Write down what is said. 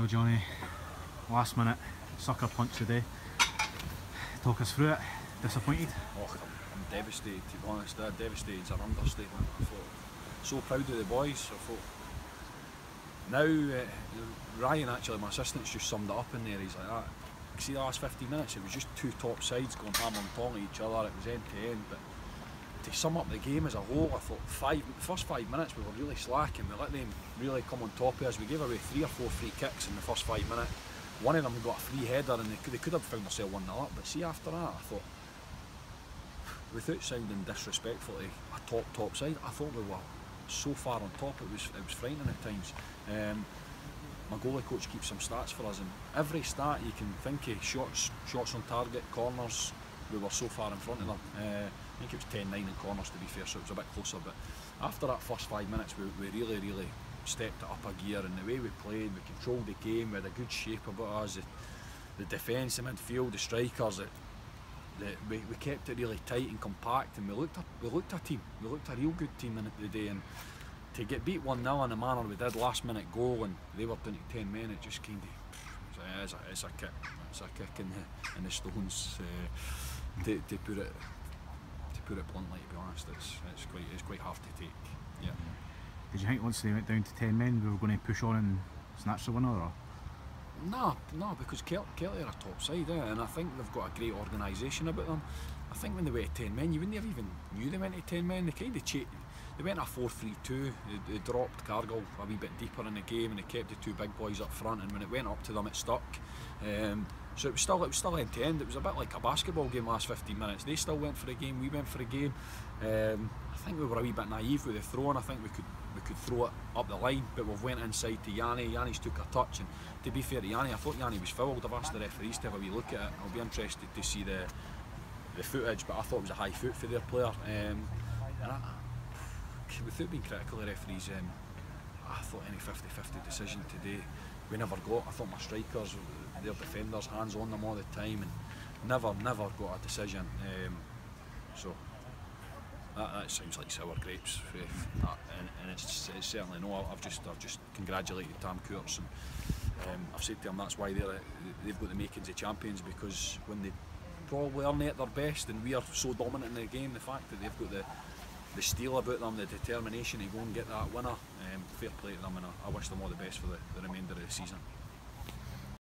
Well, Johnny, last minute sucker punch today. Talk us through it. Disappointed? Oh, I'm devastated, to be honest. Devastated is an understatement. I thought, so proud of the boys. I thought, now Ryan, actually, my assistant's just summed it up in there. He's like that. See the last 15 minutes, it was just two top sides going hammer and tong at each other. It was end to end. But to sum up the game as a whole, I thought first 5 minutes we were really slacking. We let them really come on top of us. We gave away 3 or 4 free kicks in the first 5 minutes. One of them got a free header and they could have found themselves 1-0 up. But see, after that, I thought, without sounding disrespectful to a top side, I thought we were so far on top. It was frightening at times. My goalie coach keeps some stats for us, and every stat you can think of, shots on target, corners, we were so far in front of them. I think it was 10-9 in corners, to be fair, so it was a bit closer. But after that first 5 minutes, we really stepped it up a gear, and the way we played, we controlled the game, we had a good shape about us, the defence, the midfield, the strikers, we kept it really tight and compact, and we looked a team, we looked a real good team in the day. And to get beat 1-0 in the manner we did, last minute goal, and they were down to 10 men, it just kind of, it's a kick in the stones, to put it bluntly, to be honest. It's quite hard to take. Yeah. Did you think once they went down to 10 men we were going to push on and snatch the winner? Or? No, because Kelty are a top side, and I think they've got a great organisation about them. I think when they went to 10 men, you wouldn't have even knew they went to 10 men. They kind of they went a 4-3-2. They dropped Cargill a wee bit deeper in the game, and they kept the 2 big boys up front. And when it went up to them, it stuck. So it was still end to end. It was a bit like a basketball game last 15 minutes. They still went for the game. We went for the game. I think we were a wee bit naive with the throwing. I think we could throw it up the line, but we've went inside to Yanni. Yanni's took a touch, and to be fair to Yanni, I thought Yanni was fouled. I've asked the referees to have a wee look at it. I'll be interested to see the footage, but I thought it was a high foot for their player. Without being critical of referees, I thought any 50-50 decision today we never got. I thought my strikers, their defenders, hands on them all the time, and never got a decision. So that sounds like sour grapes, and it's certainly no. I've just congratulated Tam Courts, and I've said to them that's why they've got the makings of champions, because when they probably aren't at their best and we are so dominant in the game, the fact that they've got the steel about them, the determination to go and get that winner, fair play to them, and I wish them all the best for the remainder of the season.